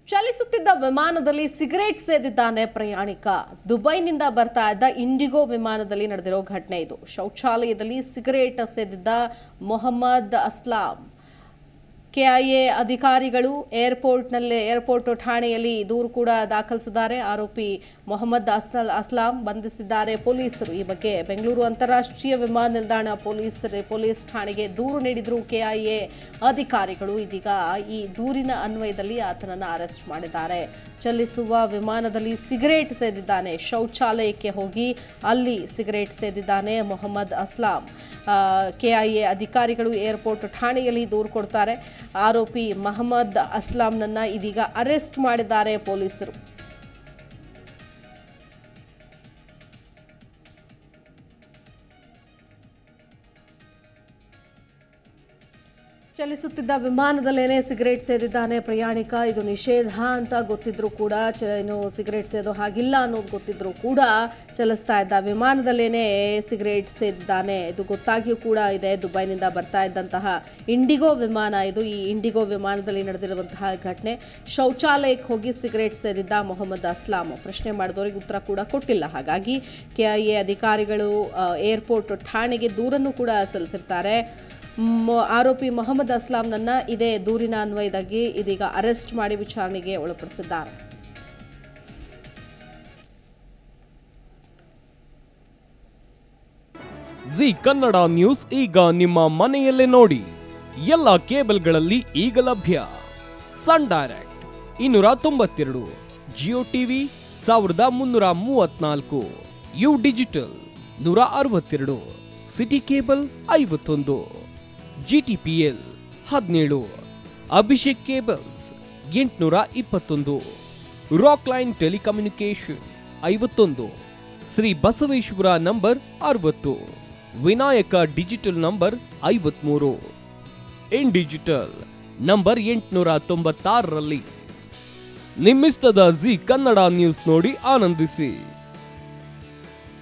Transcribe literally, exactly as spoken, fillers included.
ಚಲಿಸುತ್ತಿದ್ದ ವಿಮಾನದಲ್ಲಿ ಸಿಗರೇಟ್ ಸೇದಿದ್ದಾನೆ ಪ್ರಯಾಣಿಕ. ದುಬೈನಿಂದ ಬರ್ತಾ ಇದ್ದ ಇಂಡಿಗೋ ವಿಮಾನದಲ್ಲಿ ನಡೆದಿರೋ ಘಟನೆ ಇದು. ಶೌಚಾಲಯದಲ್ಲಿ ಸಿಗರೇಟ್ ಸೇದಿದ್ದ ಮೊಹಮ್ಮದ್ ಅಸ್ಲಾಂ. ಕೆಐಎ ಅಧಿಕಾರಿಗಳು ಏರ್ಪೋರ್ಟ್ನಲ್ಲಿ ಏರ್ಪೋರ್ಟ್ ಠಾಣೆಯಲ್ಲಿ ದೂರು ಕೂಡ ದಾಖಲಿಸಿದ್ದಾರೆ. ಆರೋಪಿ ಮೊಹಮ್ಮದ್ ಅಸ್ಲ್ ಅಸ್ಲಾಂ ಬಂಧಿಸಿದ್ದಾರೆ ಪೊಲೀಸರು. ಈ ಬಗ್ಗೆ ಬೆಂಗಳೂರು ಅಂತಾರಾಷ್ಟ್ರೀಯ ವಿಮಾನ ನಿಲ್ದಾಣ ಪೊಲೀಸ್ ಪೊಲೀಸ್ ಠಾಣೆಗೆ ದೂರು ನೀಡಿದ್ರು ಕೆಐಎ ಅಧಿಕಾರಿಗಳು. ಇದೀಗ ಈ ದೂರಿನ ಅನ್ವಯದಲ್ಲಿ ಆತನನ್ನು ಅರೆಸ್ಟ್ ಮಾಡಿದ್ದಾರೆ. ಚಲಿಸುವ ವಿಮಾನದಲ್ಲಿ ಸಿಗರೇಟ್ ಸೇದಿದ್ದಾನೆ. ಶೌಚಾಲಯಕ್ಕೆ ಹೋಗಿ ಅಲ್ಲಿ ಸಿಗರೇಟ್ ಸೇದಿದ್ದಾನೆ ಮೊಹಮ್ಮದ್ ಅಸ್ಲಾಂ. ಕೆಐಎ ಅಧಿಕಾರಿಗಳು ಏರ್ಪೋರ್ಟ್ ಠಾಣೆಯಲ್ಲಿ ದೂರು ಕೊಡ್ತಾರೆ. ಆರೋಪಿ ಮೊಹಮ್ಮದ್ ಅಸ್ಲಾಂನನ್ನ ಇದೀಗ ಅರೆಸ್ಟ್ ಮಾಡಿದ್ದಾರೆ ಪೊಲೀಸರು. ಚಲಿಸುತ್ತಿದ್ದ ವಿಮಾನದಲ್ಲೇನೆ ಸಿಗರೇಟ್ ಸೇದಿದ್ದಾನೆ ಪ್ರಯಾಣಿಕ. ಇದು ನಿಷೇಧ ಅಂತ ಗೊತ್ತಿದ್ರು ಕೂಡ ಏನು ಸಿಗರೇಟ್ ಸೇದೋ ಹಾಗಿಲ್ಲ ಅನ್ನೋದು ಗೊತ್ತಿದ್ರು ಕೂಡ ಚಲಿಸ್ತಾ ಇದ್ದ ವಿಮಾನದಲ್ಲೇನೆ ಸಿಗರೇಟ್ ಸೇದಿದ್ದಾನೆ. ಇದು ಗೊತ್ತಾಗಿಯೂ ಕೂಡ ಇದೆ. ದುಬೈನಿಂದ ಬರ್ತಾ ಇದ್ದಂತಹ ಇಂಡಿಗೋ ವಿಮಾನ ಇದು. ಈ ಇಂಡಿಗೋ ವಿಮಾನದಲ್ಲಿ ನಡೆದಿರುವಂತಹ ಘಟನೆ. ಶೌಚಾಲಯಕ್ಕೆ ಹೋಗಿ ಸಿಗರೇಟ್ ಸೇದಿದ್ದ ಮೊಹಮ್ಮದ್ ಅಸ್ಲಾಂ. ಪ್ರಶ್ನೆ ಮಾಡಿದವರಿಗೆ ಉತ್ತರ ಕೂಡ ಕೊಟ್ಟಿಲ್ಲ. ಹಾಗಾಗಿ ಕೆಐಎ ಅಧಿಕಾರಿಗಳು ಏರ್ಪೋರ್ಟ್ ಠಾಣೆಗೆ ದೂರನ್ನು ಕೂಡ ಸಲ್ಲಿಸಿರ್ತಾರೆ. ಆರೋಪಿ ಮೊಹಮ್ಮದ್ ಅಸ್ಲಾಂನನ್ನ ಇದೇ ದೂರಿನ ಅನ್ವಯದಾಗಿ ಇದೀಗ ಅರೆಸ್ಟ್ ಮಾಡಿ ವಿಚಾರಣೆಗೆ ಒಳಪಡಿಸಿದ್ದಾರೆ. ಜಿ ಕನ್ನಡ ನ್ಯೂಸ್ ಈಗ ನಿಮ್ಮ ಮನೆಯಲ್ಲೇ ನೋಡಿ. ಎಲ್ಲ ಕೇಬಲ್ಗಳಲ್ಲಿ ಈಗ ಲಭ್ಯ. ಸನ್ ಡೈರೆಕ್ಟ್ ಇನ್ನೂರ ತೊಂಬತ್ತೆರಡು, ಜಿಯೋ ಟಿವಿ ಸಾವಿರದ ಮುನ್ನೂರ ಮೂವತ್ನಾಲ್ಕು, ಯು ಡಿಜಿಟಲ್ ನೂರ ಅರವತ್ತೆರಡು, ಸಿಟಿ ಕೇಬಲ್ ಐವತ್ತೊಂದು, ಜಿಟಿಪಿಎಲ್ ಹದಿನೇಳು, ಅಭಿಷೇಕ್ ಕೇಬಲ್ಸ್ ಎಂಟುನೂರ ಇಪ್ಪತ್ತೊಂದು, ರಾಕ್ ಲೈನ್ ಟೆಲಿಕಮ್ಯುನಿಕೇಶನ್ ಐವತ್ತೊಂದು, ಶ್ರೀ ಬಸವೇಶ್ವರ ನಂಬರ್ ಅರವತ್ತು, ವಿನಾಯಕ ಡಿಜಿಟಲ್ ನಂಬರ್ ಐವತ್ಮೂರು, ಇನ್ ಡಿಜಿಟಲ್ ನಂಬರ್ ಎಂಟುನೂರ ತೊಂಬತ್ತಾರರಲ್ಲಿ. ನಿಮ್ಮಿಸ್ತದ ಜಿ ಕನ್ನಡ ನ್ಯೂಸ್ ನೋಡಿ ಆನಂದಿಸಿ.